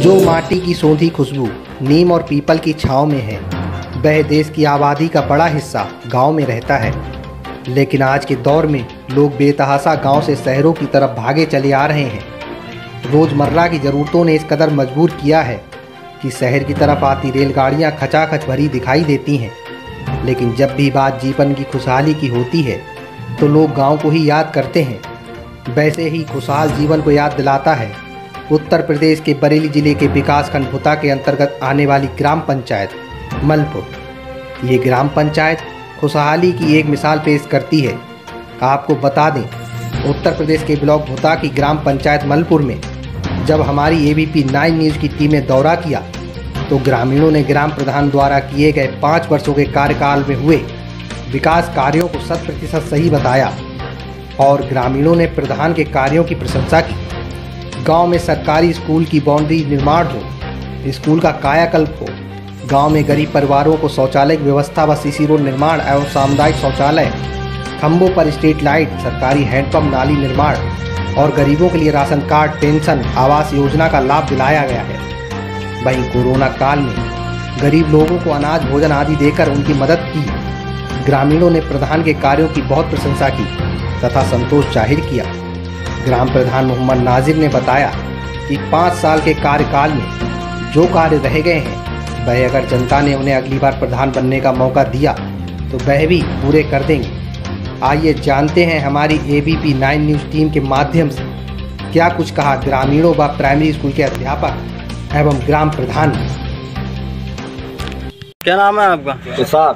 जो माटी की सोंधी खुशबू नीम और पीपल की छांव में है, वह देश की आबादी का बड़ा हिस्सा गांव में रहता है। लेकिन आज के दौर में लोग बेतहाशा गांव से शहरों की तरफ भागे चले आ रहे हैं। रोज़मर्रा की ज़रूरतों ने इस कदर मजबूर किया है कि शहर की तरफ आती रेलगाड़ियां खचाखच भरी दिखाई देती हैं। लेकिन जब भी बात जीवन की खुशहाली की होती है तो लोग गांव को ही याद करते हैं। वैसे ही खुशहाल जीवन को याद दिलाता है उत्तर प्रदेश के बरेली जिले के विकासखंड भुता के अंतर्गत आने वाली ग्राम पंचायत मलपुर। ये ग्राम पंचायत खुशहाली की एक मिसाल पेश करती है। आपको बता दें, उत्तर प्रदेश के ब्लॉक भुता की ग्राम पंचायत मलपुर में जब हमारी ABP 9 न्यूज़ की टीम ने दौरा किया तो ग्रामीणों ने ग्राम प्रधान द्वारा किए गए 5 वर्षों के कार्यकाल में हुए विकास कार्यों को 100% सही बताया और ग्रामीणों ने प्रधान के कार्यों की प्रशंसा की। गांव में सरकारी स्कूल की बाउंड्री निर्माण हो, स्कूल का कायाकल्प हो, गांव में गरीब परिवारों को शौचालय की व्यवस्था व CC रोड निर्माण एवं सामुदायिक शौचालय, खंभों पर स्ट्रीट लाइट, सरकारी हैंडपंप नाली निर्माण और गरीबों के लिए ration card, pension, Awas Yojana का लाभ दिलाया गया है। वहीं कोरोना काल में गरीब लोगों को अनाज भोजन आदि देकर उनकी मदद की। ग्रामीणों ने प्रधान के कार्यों की बहुत प्रशंसा की तथा संतोष जाहिर किया। ग्राम प्रधान मोहम्मद नाजिर ने बताया कि 5 साल के कार्यकाल में जो कार्य रह गए हैं वह अगर जनता ने उन्हें अगली बार प्रधान बनने का मौका दिया तो वह भी पूरे कर देंगे। आइए जानते हैं हमारी ABP 9 न्यूज़ टीम के माध्यम से क्या कुछ कहा ग्रामीणों व प्राइमरी स्कूल के अध्यापक एवं ग्राम प्रधान। क्या नाम है आपका? इसाक।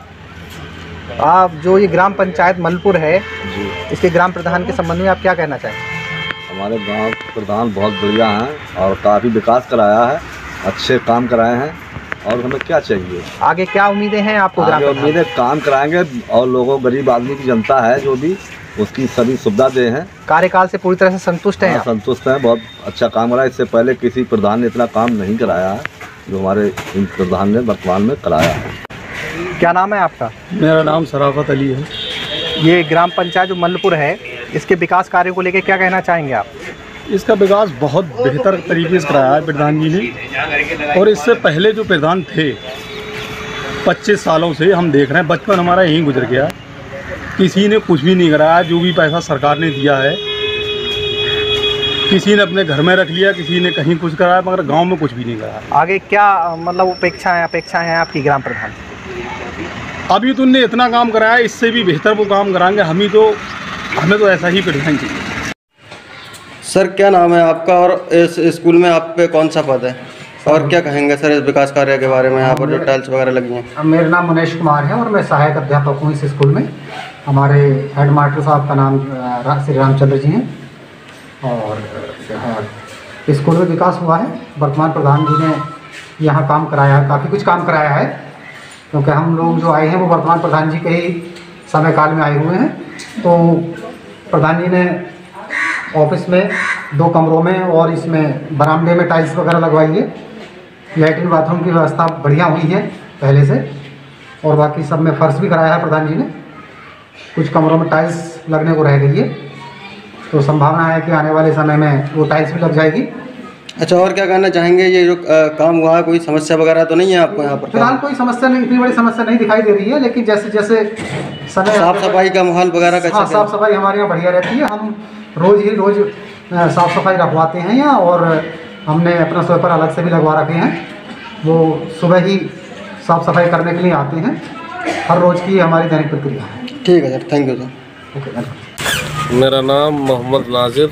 आप जो ये ग्राम पंचायत मलपुर है इसके ग्राम प्रधान के संबंध में आप क्या कहना चाहेंगे? हमारे गांव प्रधान बहुत बढ़िया हैं और काफ़ी विकास कराया है, अच्छे काम कराए हैं और हमें क्या चाहिए आगे क्या उम्मीदें हैं आपको? आगे उम्मीदें काम कराएंगे और लोगों गरीब आदमी की जनता है जो भी उसकी सभी सुविधा दे हैं। कार्यकाल से पूरी तरह से संतुष्ट हैं? संतुष्ट हैं, बहुत अच्छा काम कराया। इससे पहले किसी प्रधान ने इतना काम नहीं कराया है जो हमारे इन प्रधान ने वर्तमान में कराया है। क्या नाम है आपका? मेरा नाम शराफत अली है। ये ग्राम पंचायत जो मलपुर है इसके विकास कार्यों को लेकर क्या कहना चाहेंगे आप? इसका विकास बहुत बेहतर तरीके से कराया है प्रधान जी ने। और इससे पहले जो प्रधान थे 25 सालों से हम देख रहे हैं, बचपन हमारा यहीं गुजर गया, किसी ने कुछ भी नहीं कराया। जो भी पैसा सरकार ने दिया है किसी ने अपने घर में रख लिया, किसी ने कहीं कुछ कराया, मगर गांव में कुछ भी नहीं कराया। आगे क्या मतलब अपेक्षाएं हैं आपकी ग्राम प्रधान? अभी तो उनने इतना काम कराया, इससे भी बेहतर वो काम कराएंगे। हमें तो ऐसा ही प्रधान चाहिए। सर क्या नाम है आपका और इस स्कूल में आप पे कौन सा पद है और क्या कहेंगे सर इस विकास कार्य के बारे में, यहाँ पर जो टाइल्स वगैरह लगी हैं? मेरा नाम मनीष कुमार है और मैं सहायक अध्यापक हूँ इस स्कूल में। हमारे हेड मास्टर साहब का नाम श्री रामचंद्र जी हैं और स्कूल में विकास हुआ है। वर्तमान प्रधान जी ने यहाँ काम कराया है, काफ़ी कुछ काम कराया है, क्योंकि हम लोग जो आए हैं वो वर्तमान प्रधान जी के ही समय काल में आए हुए हैं। तो प्रधान जी ने ऑफिस में 2 कमरों में और इसमें बरामदे में टाइल्स वगैरह लगवाई है। लैट्रिन बाथरूम की व्यवस्था बढ़िया हुई है पहले से और बाकी सब में फर्श भी कराया है प्रधान जी ने। कुछ कमरों में टाइल्स लगने को रह गई है, तो संभावना है कि आने वाले समय में वो टाइल्स भी लग जाएगी। अच्छा, और क्या कहना चाहेंगे? ये जो काम हुआ है कोई समस्या वगैरह तो नहीं है आपको यहाँ पर? फिलहाल कोई समस्या नहीं, इतनी बड़ी समस्या नहीं दिखाई दे रही है, लेकिन जैसे जैसे समय साफ सफाई का माहौल वगैरह का? हाँ, साफ सफाई हमारे यहाँ बढ़िया रहती है। हम रोज़ साफ़ सफाई रखवाते हैं यहाँ और हमने अपना स्वीपर अलग से भी लगवा रखे हैं। वो सुबह ही साफ़ सफाई करने के लिए आते हैं। हर रोज़ की हमारी दैनिक प्रक्रिया है। ठीक है sir, thank you sir. Okay. मेरा नाम मोहम्मद नाजिर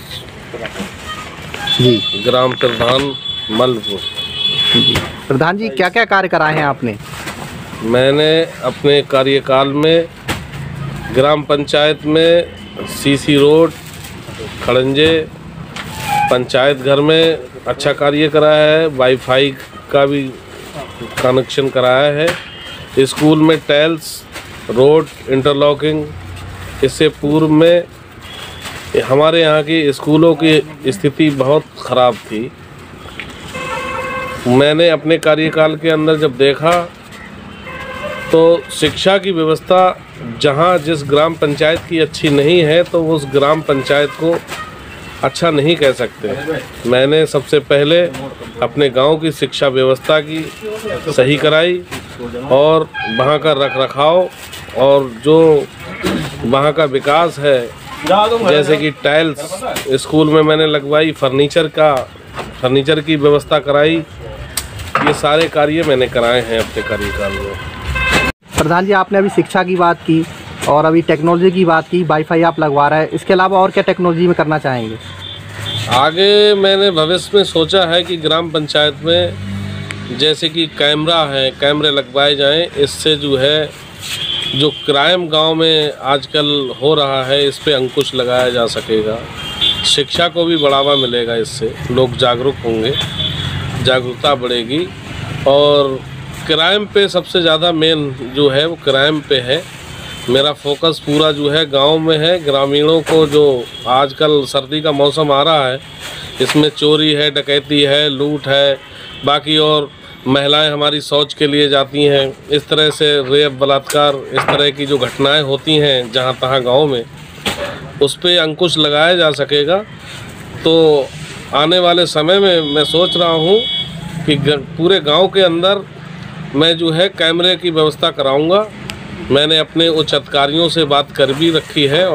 जी, ग्राम प्रधान मलपुर। प्रधान जी क्या क्या कार्य कराए हैं आपने? मैंने अपने कार्यकाल में ग्राम पंचायत में CC रोड, खड़ंजे, पंचायत घर में अच्छा कार्य कराया है। वाईफाई का भी कनेक्शन कराया है। स्कूल में टाइल्स, रोड, इंटरलॉकिंग। इससे पूर्व में हमारे यहाँ की स्कूलों की स्थिति बहुत ख़राब थी। मैंने अपने कार्यकाल के अंदर जब देखा तो शिक्षा की व्यवस्था जहाँ जिस ग्राम पंचायत की अच्छी नहीं है तो उस ग्राम पंचायत को अच्छा नहीं कह सकते। मैंने सबसे पहले अपने गांव की शिक्षा व्यवस्था की सही कराई और वहाँ का रखरखाव और जो वहाँ का विकास है, जैसे कि टाइल्स स्कूल में मैंने लगवाई, फर्नीचर की व्यवस्था कराई, ये सारे कार्य मैंने कराए हैं अपने कार्यकाल में। प्रधान जी, आपने अभी शिक्षा की बात की और अभी टेक्नोलॉजी की बात की, वाईफाई आप लगवा रहे हैं, इसके अलावा और क्या टेक्नोलॉजी में करना चाहेंगे? आगे मैंने भविष्य में सोचा है कि ग्राम पंचायत में जैसे कि कैमरे लगवाए जाएं, इससे जो है जो क्राइम गांव में आजकल हो रहा है इस पे अंकुश लगाया जा सकेगा। शिक्षा को भी बढ़ावा मिलेगा, इससे लोग जागरूक होंगे, जागरूकता बढ़ेगी और क्राइम पे सबसे ज़्यादा मेन जो है वो क्राइम पे है। मेरा फोकस पूरा जो है गांव में है। ग्रामीणों को जो आजकल सर्दी का मौसम आ रहा है, इसमें चोरी है, डकैती है, लूट है, बाकी और महिलाएं हमारी शौच के लिए जाती हैं, इस तरह से रेप, बलात्कार, इस तरह की जो घटनाएं होती हैं जहां तहां गांव में, उस पे अंकुश लगाया जा सकेगा। तो आने वाले समय में मैं सोच रहा हूं कि पूरे गांव के अंदर मैं जो है कैमरे की व्यवस्था कराऊंगा। मैंने अपने उच्च अधिकारियों से बात कर भी रखी है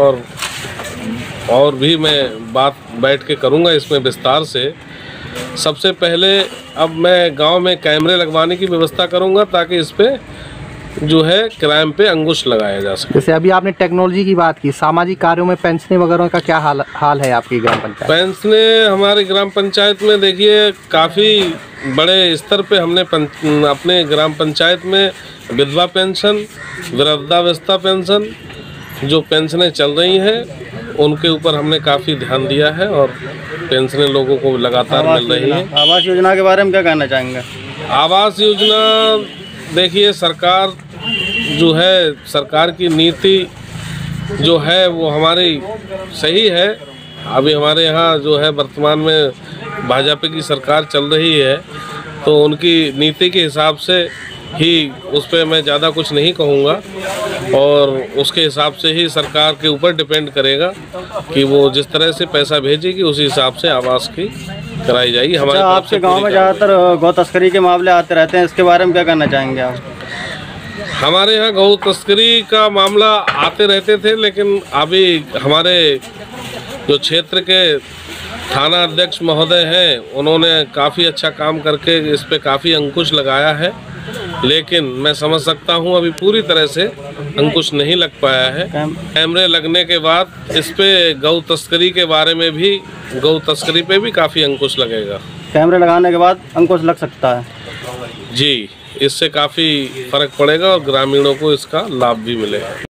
और भी मैं बात बैठ के करूंगा इसमें विस्तार से। सबसे पहले अब मैं गांव में कैमरे लगवाने की व्यवस्था करूंगा ताकि इस पे जो है क्राइम पे अंकुश लगाया जा सके। जैसे अभी आपने टेक्नोलॉजी की बात की, सामाजिक कार्यों में पेंशनें वगैरह का क्या हाल है आपकी ग्राम पंचायत? पेंशनें हमारी ग्राम पंचायत में देखिए काफ़ी बड़े स्तर पे हमने अपने ग्राम पंचायत में विधवा पेंशन, वृद्धावस्था पेंशन, जो पेंशनें चल रही हैं उनके ऊपर हमने काफ़ी ध्यान दिया है और पेंशनें लोगों को लगातार मिल रही हैं। आवास योजना के बारे में क्या कहना चाहेंगे? आवास योजना देखिए, सरकार जो है, सरकार की नीति जो है वो हमारी सही है। अभी हमारे यहाँ जो है वर्तमान में भाजपा की सरकार चल रही है, तो उनकी नीति के हिसाब से ही उस पर मैं ज़्यादा कुछ नहीं कहूँगा और उसके हिसाब से ही सरकार के ऊपर डिपेंड करेगा कि वो जिस तरह से पैसा भेजेगी उसी हिसाब से आवास की कराई जाएगी। हमारे आपके गांव में ज़्यादातर गौ तस्करी के मामले आते रहते हैं, इसके बारे में क्या कहना चाहेंगे आप? हमारे यहाँ गौ तस्करी का मामला आते रहते थे, लेकिन अभी हमारे जो क्षेत्र के थाना अध्यक्ष महोदय हैं उन्होंने काफ़ी अच्छा काम करके इस पे काफ़ी अंकुश लगाया है, लेकिन मैं समझ सकता हूँ अभी पूरी तरह से अंकुश नहीं लग पाया है। कैमरे लगने के बाद इस पे गौ तस्करी के बारे में भी, गौ तस्करी पे भी काफ़ी अंकुश लगेगा। कैमरे लगाने के बाद अंकुश लग सकता है जी, इससे काफ़ी फर्क पड़ेगा और ग्रामीणों को इसका लाभ भी मिलेगा।